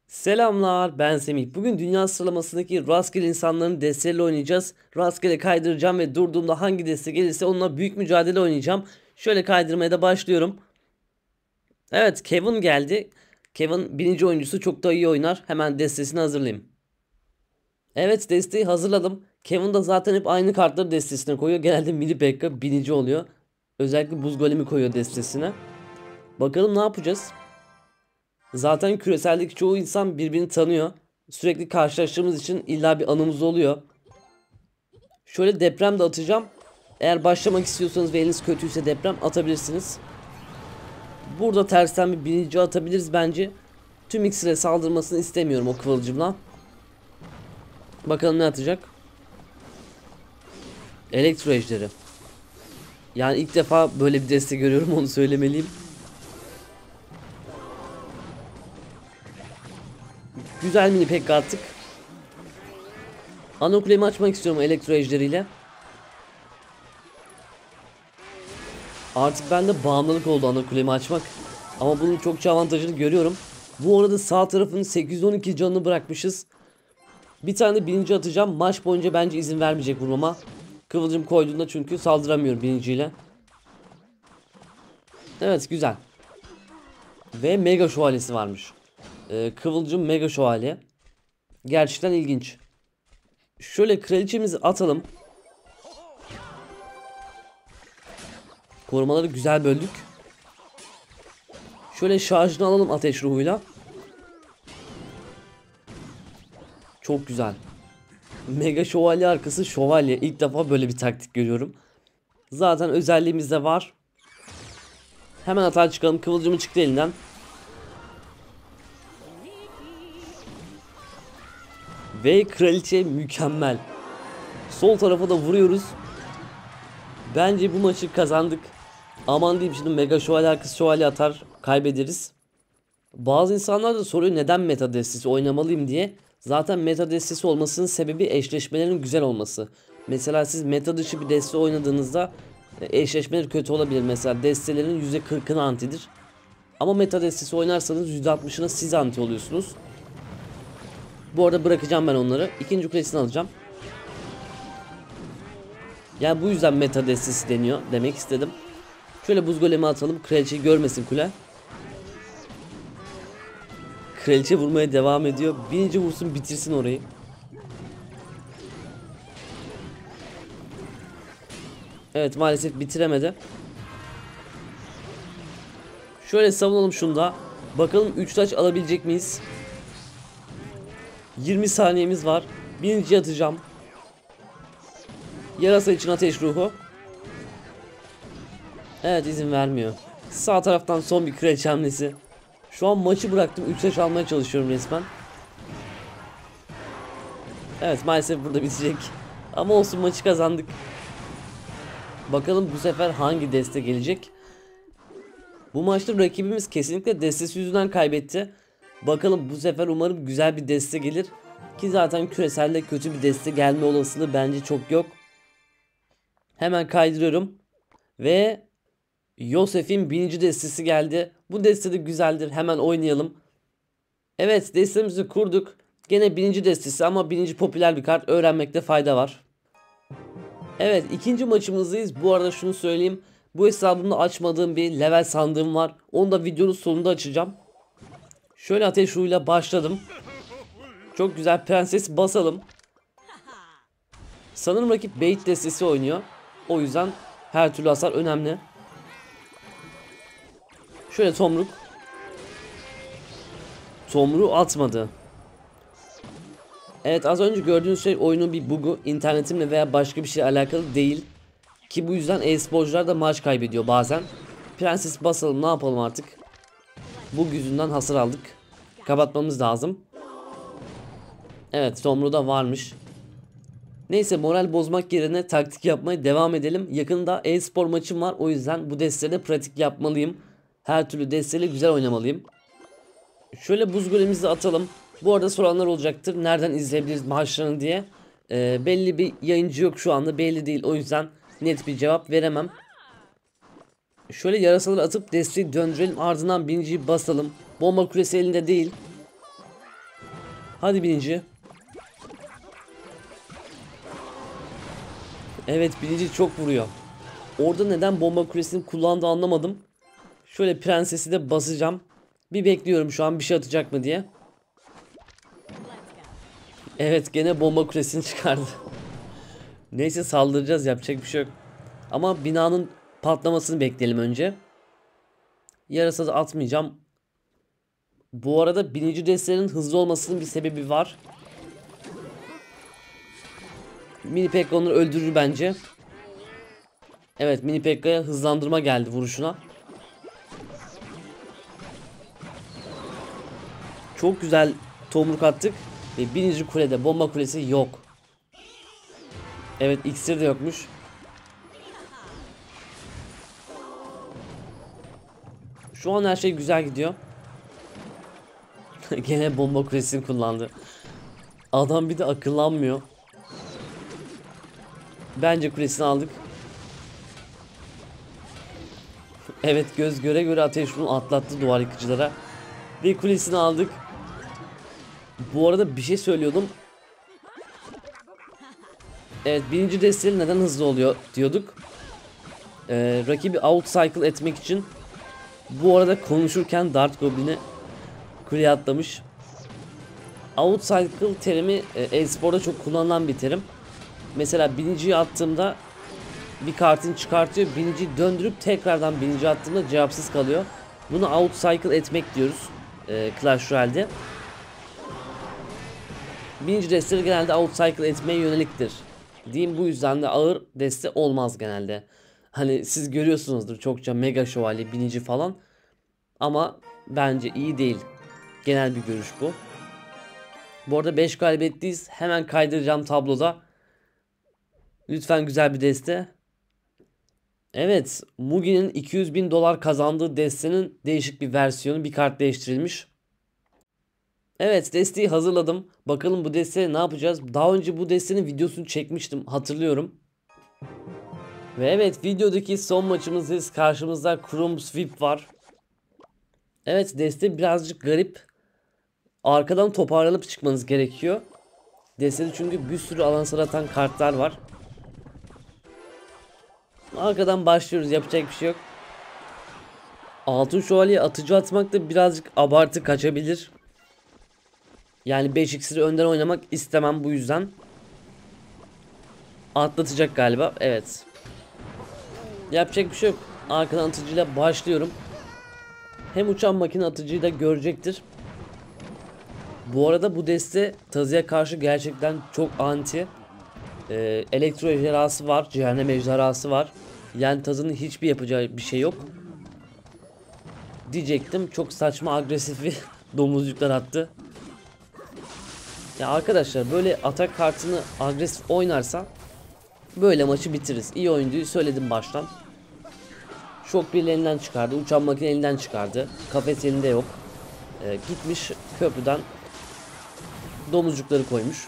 Selamlar, ben Semih. Bugün dünya sıralamasındaki rastgele insanların desteğiyle oynayacağız. Rastgele kaydıracağım ve durduğumda hangi deste gelirse onunla büyük mücadele oynayacağım. Şöyle kaydırmaya da başlıyorum. Evet, Kevin geldi. Kevin birinci oyuncusu, çok da iyi oynar. Hemen destesini hazırlayayım. Evet, desteği hazırladım. Kevin de zaten hep aynı kartları destesine koyuyor. Genelde Mini Pekka birinci oluyor. Özellikle buz golemi koyuyor destesine. Bakalım ne yapacağız? Zaten küreseldeki çoğu insan birbirini tanıyor. Sürekli karşılaştığımız için illa bir anımız oluyor. Şöyle deprem de atacağım. Eğer başlamak istiyorsanız ve eliniz kötüyse deprem atabilirsiniz. Burada tersten bir birinci atabiliriz bence. Tüm iksire saldırmasını istemiyorum o kıvılcımla. Bakalım ne atacak. Elektro ejderi. Yani ilk defa böyle bir deste görüyorum, onu söylemeliyim. Güzel mini pek attık. Anokulemi açmak istiyorum elektro ejderiyle. Artık bende bağımlılık oldu anakulemi açmak. Ama bunun çokça avantajını görüyorum. Bu arada sağ tarafın 812 canını bırakmışız. Bir tane birinci atacağım. Maç boyunca bence izin vermeyecek vurmama. Kıvılcım koyduğunda çünkü saldıramıyorum birinciyle. Evet, güzel. Ve mega şövalyesi varmış. Kıvılcım mega şövalye. Gerçekten ilginç. Şöyle kraliçemizi atalım. Korumaları güzel böldük. Şöyle şarjını alalım ateş ruhuyla. Çok güzel. Mega şövalye arkası şövalye. İlk defa böyle bir taktik görüyorum. Zaten özelliğimiz de var. Hemen atağa çıkalım. Kıvılcımı çıktı elinden. Ve kraliçe mükemmel. Sol tarafa da vuruyoruz. Bence bu maçı kazandık. Aman diyeyim, şimdi mega şövalye arkası şövalye atar, kaybederiz. Bazı insanlar da soruyor neden meta destesi oynamalıyım diye. Zaten meta destesi olmasının sebebi eşleşmelerin güzel olması. Mesela siz meta dışı bir deste oynadığınızda eşleşmeler kötü olabilir. Mesela destelerin %40'ını antidir. Ama meta destesi oynarsanız %60'ına siz anti oluyorsunuz. Bu arada bırakacağım ben onları. İkinci kulesini alacağım. Yani bu yüzden meta destesi deniyor demek istedim. Şöyle buz golemi atalım. Kraliçeyi görmesin kule. Kraliçe vurmaya devam ediyor. Birinci vursun, bitirsin orayı. Evet, maalesef bitiremedi. Şöyle savunalım şunu da. Bakalım 3 taç alabilecek miyiz? 20 saniyemiz var. Birinci atacağım. Yarasa için ateş ruhu. Evet, izin vermiyor. Sağ taraftan son bir kraliçe hamlesi. Şu an maçı bıraktım. 3 taş almaya çalışıyorum resmen. Evet, maalesef burada bitecek. Ama olsun, maçı kazandık. Bakalım bu sefer hangi deste gelecek. Bu maçta rakibimiz kesinlikle destesi yüzünden kaybetti. Bakalım bu sefer umarım güzel bir deste gelir. Ki zaten küreselde kötü bir deste gelme olasılığı bence çok yok. Hemen kaydırıyorum. Ve Yosef'in birinci destesi geldi. Bu deste de güzeldir. Hemen oynayalım. Evet, destemizi kurduk. Gene birinci destesi ama birinci popüler bir kart. Öğrenmekte fayda var. Evet, ikinci maçımızdayız. Bu arada şunu söyleyeyim. Bu hesabımda açmadığım bir level sandığım var. Onu da videonun sonunda açacağım. Şöyle ateş ruhuyla başladım. Çok güzel, prenses basalım. Sanırım rakip bait destesi oynuyor. O yüzden her türlü hasar önemli. Şöyle tomruk. Tomruğu atmadı. Evet, az önce gördüğünüz şey oyunun bir bug'u. İnternetimle veya başka bir şeyle alakalı değil. Ki bu yüzden e-sporcular da maç kaybediyor bazen. Prenses basalım, ne yapalım artık. Bug yüzünden hasar aldık. Kapatmamız lazım. Evet, tomruğu da varmış. Neyse, moral bozmak yerine taktik yapmaya devam edelim. Yakında e-spor maçım var, o yüzden bu destede pratik yapmalıyım. Her türlü desteyle güzel oynamalıyım. Şöyle buz golemizi atalım. Bu arada soranlar olacaktır, nereden izleyebiliriz maçlarını diye. Belli bir yayıncı yok şu anda, belli değil, o yüzden net bir cevap veremem. Şöyle yarasaları atıp desteği döndürelim, ardından birinciyi basalım. Bomba küresi elinde değil. Hadi birinci. Evet, birinci çok vuruyor. Orada neden bomba kulesini kullandı anlamadım. Şöyle prensesi de basacağım. Bir bekliyorum şu an bir şey atacak mı diye. Evet, gene bomba kulesini çıkardı. Neyse, saldıracağız, yapacak bir şey yok. Ama binanın patlamasını bekleyelim önce. Yarasa atmayacağım. Bu arada birinci destenin hızlı olmasının bir sebebi var. Mini Pekka onları öldürür bence. Evet, Mini Pekka'ya hızlandırma geldi vuruşuna. Çok güzel tomruk attık. Ve birinci kulede bomba kulesi yok. Evet, iksir de yokmuş. Şu an her şey güzel gidiyor. Gene bomba kulesini kullandı. Adam bir de akıllanmıyor. Bence kulesini aldık. Evet, göz göre göre ateş bunu atlattı duvar yıkıcılara. Ve kulesini aldık. Bu arada bir şey söylüyordum. Evet, birinci desteli neden hızlı oluyor diyorduk. Rakibi outcycle etmek için. Bu arada konuşurken Dart Goblin'e kuleye atlamış. Outcycle terimi e-sporda çok kullanılan bir terim. Mesela birinciyi attığımda bir kartını çıkartıyor. Birinciyi döndürüp tekrardan birinci attığımda cevapsız kalıyor. Bunu outcycle etmek diyoruz Clash Royale'de. Birinci desteleri genelde outcycle etmeye yöneliktir diyeyim, bu yüzden de ağır deste olmaz genelde. Hani siz görüyorsunuzdur çokça mega şövalye, binici falan. Ama bence iyi değil. Genel bir görüş bu. Bu arada 5 galibiyetliyiz. Hemen kaydıracağım tabloda. Lütfen güzel bir deste. Evet, Mugi'nin 200.000 dolar kazandığı destenin değişik bir versiyonu, bir kart değiştirilmiş. Evet, desteği hazırladım. Bakalım bu desteği ne yapacağız? Daha önce bu destenin videosunu çekmiştim, hatırlıyorum. Ve evet, videodaki son maçımızdayız. Karşımızda Chrome Sweep var. Evet, deste birazcık garip. Arkadan toparlanıp çıkmanız gerekiyor. Destede çünkü bir sürü alan saratan kartlar var. Arkadan başlıyoruz, yapacak bir şey yok. Altın şövalye atıcı atmak da birazcık abartı kaçabilir. Yani 5 iksiri önden oynamak istemem bu yüzden. Atlatacak galiba, evet. Yapacak bir şey yok. Arkadan atıcıyla başlıyorum. Hem uçan makine atıcıyı da görecektir. Bu arada bu deste Tazı'ya karşı gerçekten çok anti. Elektro ejderhası var, cehennem ejderhası var. Yani Tazı'nın hiçbir yapacağı bir şey yok. Diyecektim, çok saçma agresif bir domuzcuklar attı. Ya arkadaşlar, böyle atak kartını agresif oynarsa böyle maçı bitiririz. İyi oyuncuyu söyledim baştan. Şok bir elinden çıkardı, uçan makine elinden çıkardı. Kafes elinde yok. Gitmiş köprüden domuzcukları koymuş.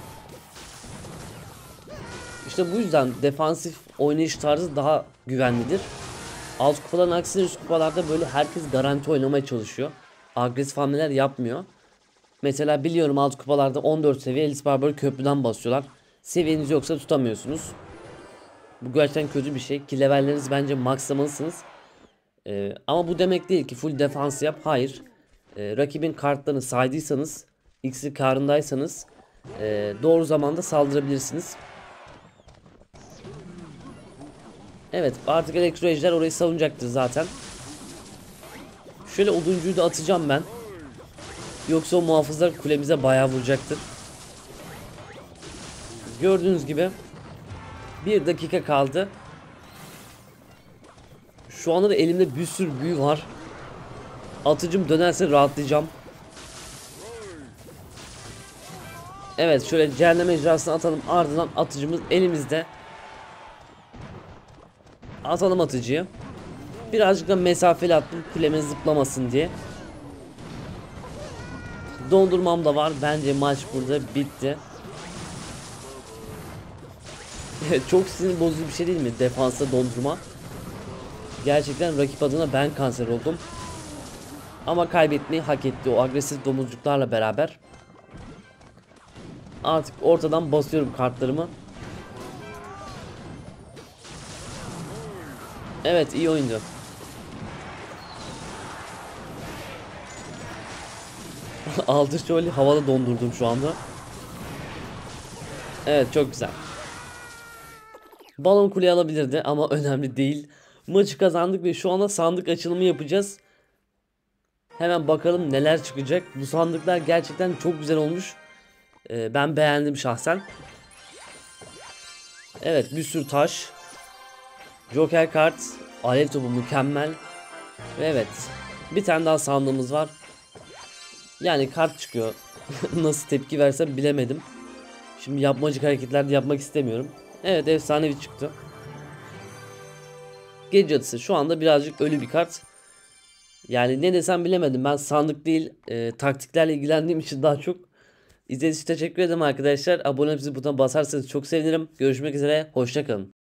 İşte bu yüzden defansif oynayış tarzı daha güvenlidir. Alt kupaların aksine üst kupalarda böyle herkes garanti oynamaya çalışıyor. Agresif hamleler yapmıyor. Mesela biliyorum, alt kupalarda 14 seviye Elis Barbar'ı köprüden basıyorlar. Seviyeniz yoksa tutamıyorsunuz. Bu gerçekten kötü bir şey ki levellerinizi bence maxlamalısınız. Ama bu demek değil ki full defans yap. Hayır. Rakibin kartlarını saydıysanız, x'i karındaysanız doğru zamanda saldırabilirsiniz. Evet, artık elektro ejder orayı savunacaktır zaten. Şöyle oduncuyu da atacağım ben. Yoksa o muhafızlar kulemize bayağı vuracaktır. Gördüğünüz gibi 1 dakika kaldı. Şu anda da elimde bir sürü büyü var. Atıcım dönerse rahatlayacağım. Evet, şöyle cehennem ejderhasını atalım, ardından atıcımız elimizde. Atalım atıcıyı. Birazcık da mesafeli attım kuleme zıplamasın diye. Dondurmam da var. Bence maç burada bitti. Çok sinir bozucu bir şey değil mi? Defansta dondurma. Gerçekten rakip adına ben kanser oldum. Ama kaybetmeyi hak etti o agresif domuzcuklarla beraber. Artık ortadan basıyorum kartlarımı. Evet, iyi oyuncu. Altı şöyle havada dondurdum şu anda. Evet, çok güzel. Balon kuleyi alabilirdi ama önemli değil. Maçı kazandık ve şu anda sandık açılımı yapacağız. Hemen bakalım neler çıkacak. Bu sandıklar gerçekten çok güzel olmuş. Ben beğendim şahsen. Evet, bir sürü taş. Joker kart. Alev topu mükemmel. Ve evet, bir tane daha sandığımız var. Yani kart çıkıyor. Nasıl tepki versem bilemedim. Şimdi yapmacık hareketler de yapmak istemiyorum. Evet, efsanevi çıktı. Gece cadısı şu anda birazcık ölü bir kart. Yani ne desem bilemedim. Ben sandık değil taktiklerle ilgilendiğim için daha çok. İzlediğiniz için teşekkür ederim arkadaşlar. Abone ol butonuna basarsanız çok sevinirim. Görüşmek üzere. Hoşça kalın.